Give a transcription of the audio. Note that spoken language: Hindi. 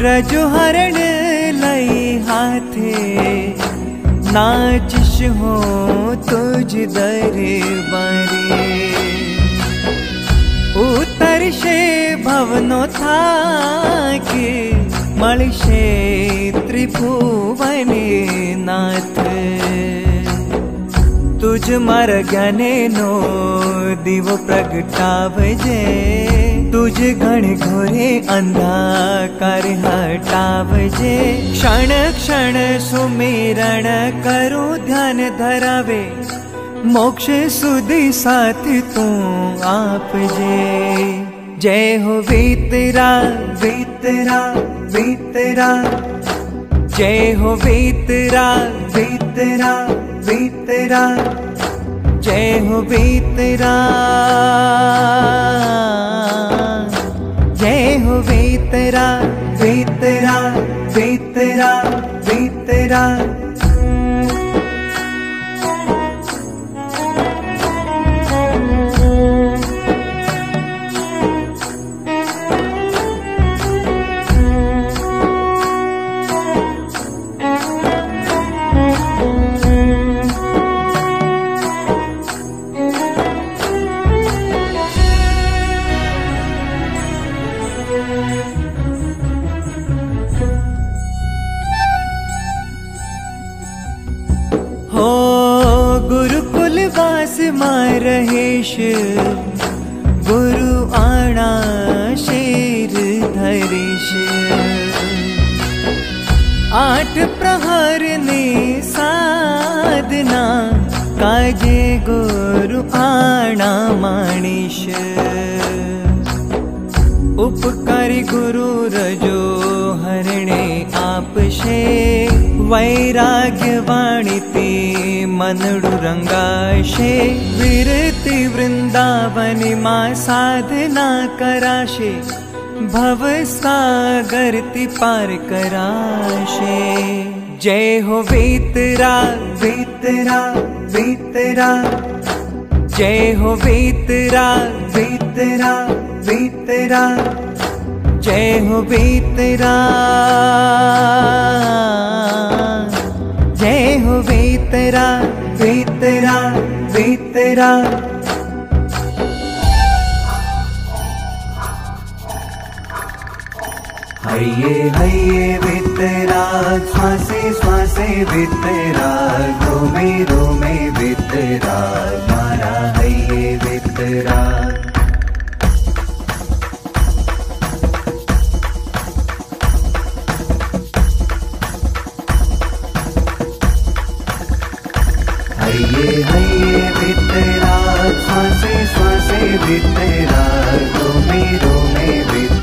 रजो हरण लई हाथे नाचिश हो तुझ दरबारे। उतरशे भवनो थाके मळशे त्रिभुवने नाथ। तुझ मार ज्ञाने नो दिवो प्रगटावजे। तुझ घण घोरे अंधाकार हटावजे। क्षण क्षण सुमिरण करूं ध्यान धरावे। मोक्ष सुधी साथ तू आपजे। जय हो वीतरा वीतरा वीतरा। जय हो वीतरा वीतरा वीतरा। जय हो वीतरा। जय हो वीतरा वीतरा वीतरा वीतरा। गुरुकुल वास महेश गुरु आना शेर धरीश। 8 प्रहर ने साधना काजे गुरु आना माणिश। उपकारी गुरु रजो हरणे आपशे। वैराग्य वाणीते मनडु रंगाशे। विरति वृंदावनी मां साधना कराशे। भव सागर ती पार कराशे। जय हो वीतरा वीतरा वीतरा। जय हो वीतरा वीतरा वीतरा। जय हो वीतरा। जय हो वीतरा वीतरा वीतरा। हये हये वीतरा। श्वासे श्वासे वीतरा। रोमे रोमे वीतरा। मारा हये वीतरा।